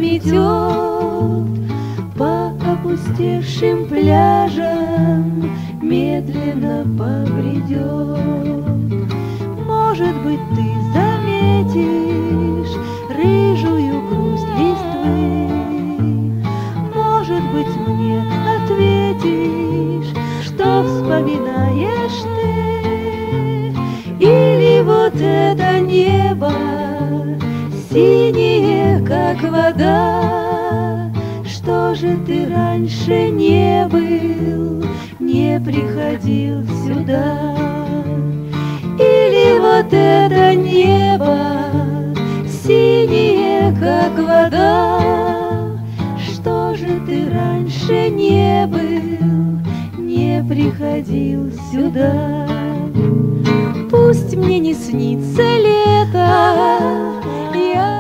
метет, по опустевшим пляжам медленно побредет. Может быть, ты заметишь рыжую грусть листвы, может быть, мне ответишь, что вспоминаешь ты. Или вот это небо, синее, как вода, что же ты раньше не был, не приходил сюда? Или вот это небо, синее, как вода, что же ты раньше не был, не приходил сюда? Пусть мне не снится лето, я